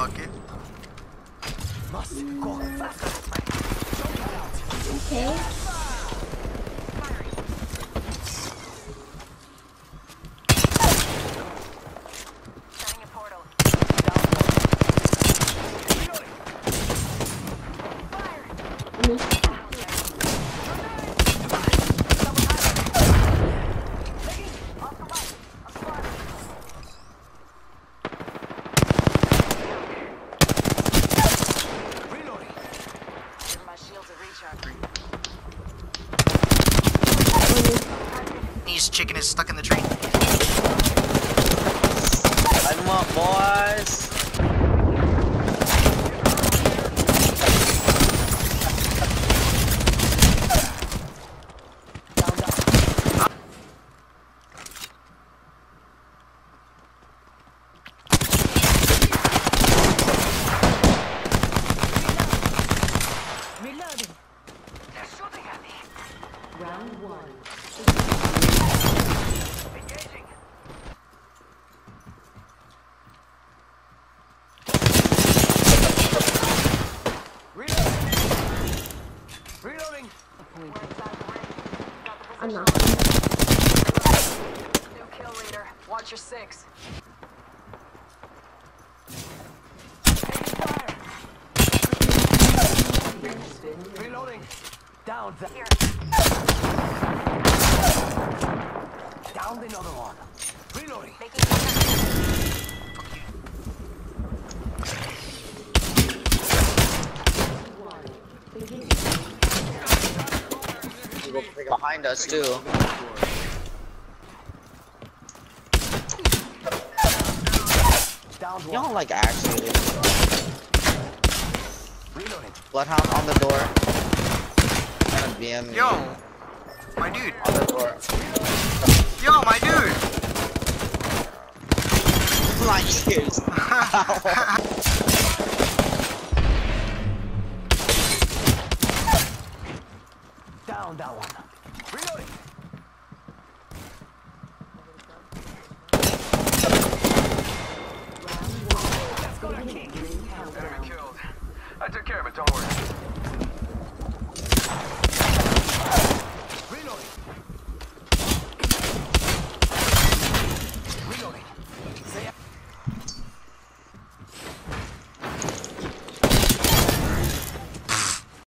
bucket. Must go faster. Okay. His chicken is stuck in the tree. Light 'em up, boys. Reloading. They're shooting at me. Round one. Engaging. Reloading. I'm not. New kill leader. Watch your six. Reloading. Down the here. Down another one. Reloading. People behind us too. Down one. Y'all like actually. Reloading. Bloodhound on the door. Gonna BM me. Yo, my dude. On the door. Yo, my dude. My ears. Down that one.